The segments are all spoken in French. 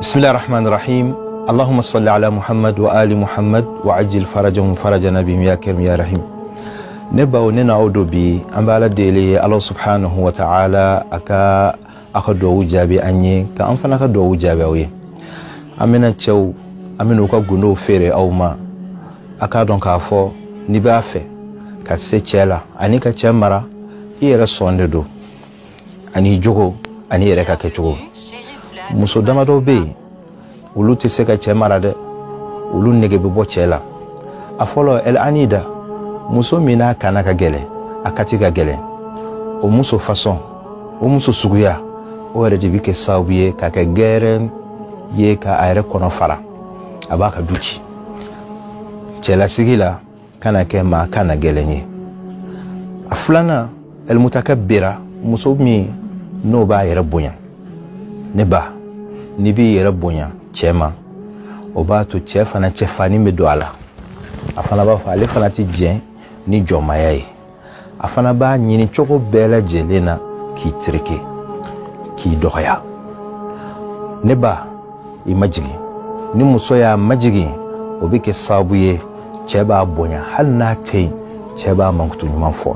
بسم الله الرحمن الرحيم اللهم صل على محمد وآل محمد وعجل فرجهم فرج نبيهم يا كريم يا رحيم نبا وننا أودو بي أمبالا ديلي الله سبحانه وتعالى أكا دو وجابي أني كأنفنا كدو وجابي أوي أمنا تشو أمنا وكا غنو فيري أو ما أكا دون كافو نبا أفي كسي تشيلا أني كتشمرا إيرا سوندو أني جوغو أني إيرا كتشوغو muso damado be ulu ti se ka che marade ulu nege be bo chela afolo el anida muso mina kana ka gele akati ka gele o muso façon o muso suguya o re de bike sawiye ka ka gere ye ka ayre kono fara abaka duchi chela sigila kana ke ma kana gele ni aflana el mutakabbira muso mi no ba yere bonya ne ba ni bi yere bonya chema o ba to che fana che fani me do ala afana ba fa le fana ti jen ni jomaya yi afana ba nyini choko bela jelena ki treke ki doya ne ba imajigi ni muso ya majigi o bi ke sabuye che ba bonya hal na te che ba mankutu nyuma fo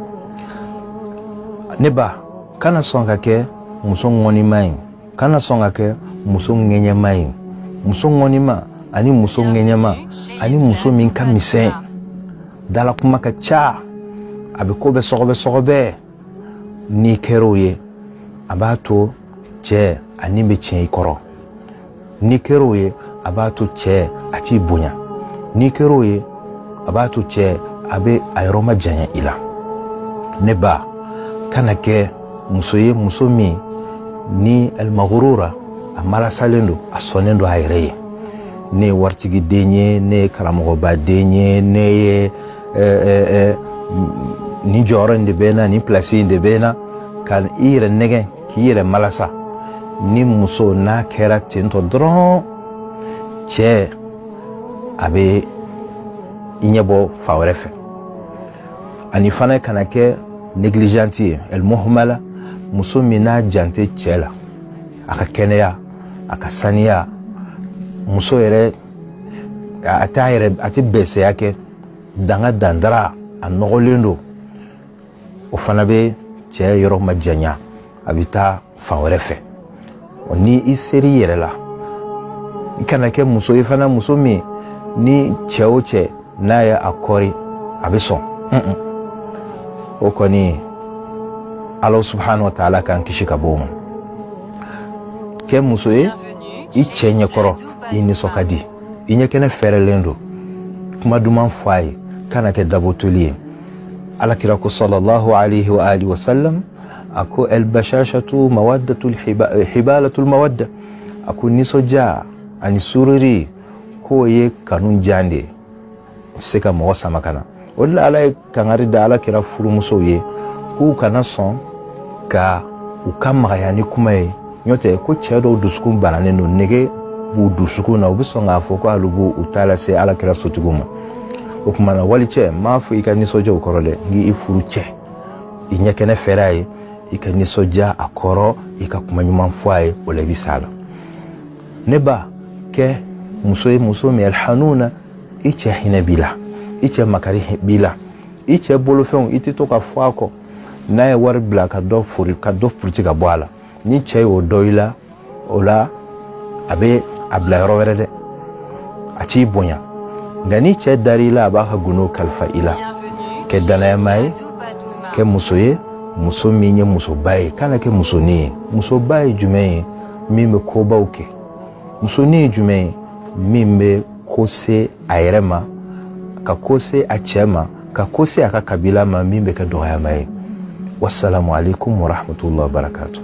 ne ba kana songa ke muso ngoni mai kana songa ke muso ngenya mai muso ngoni ma ani muso ngenya ma ani muso min ka misen dala kuma ka cha abiko be sogobe ni keroye abato che ani be chen ikoro ni keroye abato che ati bunya ni keroye abato che abe ayroma janya ila neba kana ke muso mi ni al maghrura amala salendo asonendo ayre ne wartigi denye ne karamogo ba denye ne ni jorande bena ni place inde bena kan ire nege ki ire malasa ni muso na kera tinto dron che abe inyebo fawrefe ani fana kanake negligenti el muhmala muso mina jante chela aka keneya aka saniya muso yere ati bese yake danga dandara anogolendo o fana be che yoro majanya abita fawrefe oni iseri yere la ikana ke muso ifana muso mi ni cheoche naye akori abison o koni Allah subhanahu wa ta'ala kan kishika bomu ke musoe ichenye koro ini sokadi inye kene fere lendo kuma duman fai kana ke dabotuli ala kirako sallallahu alayhi wa alihi wa sallam ako al bashashatu mawaddatu al hibalatu al mawadda ako nisoja ani sururi ko ye kanun jande seka mo sama kana wala ala kangari da ala kira furu muso ye ku kana son ka ukama yani kuma nyote ko chedo dusukun banane no nege bu dusukun na obiso nga foko alugo utala se ala kira sotuguma okuma na waliche mafu ikani soja ukorole ngi ifuru che inyekene ferai ikani soja akoro ikakuma nyuma mfwae ole bisala neba ke muso mi alhanuna iche hinabila iche makari bila iche bolofon ititoka fwako naye war bla ka do furi ka do purtika bwala ni chey o doila ola abe abla rowerede achi bonya ngani che darila ba ha guno kalfa ila ke dana mai ke musoye muso minye muso bae kana ke muso ni muso bae jume mime ko bauke muso ni jume mime kose ayrema ka kose achema ka kose aka kabila ma mime ka doya mai. Wassalamu alaikum wa rahmatullahi wa barakatuh.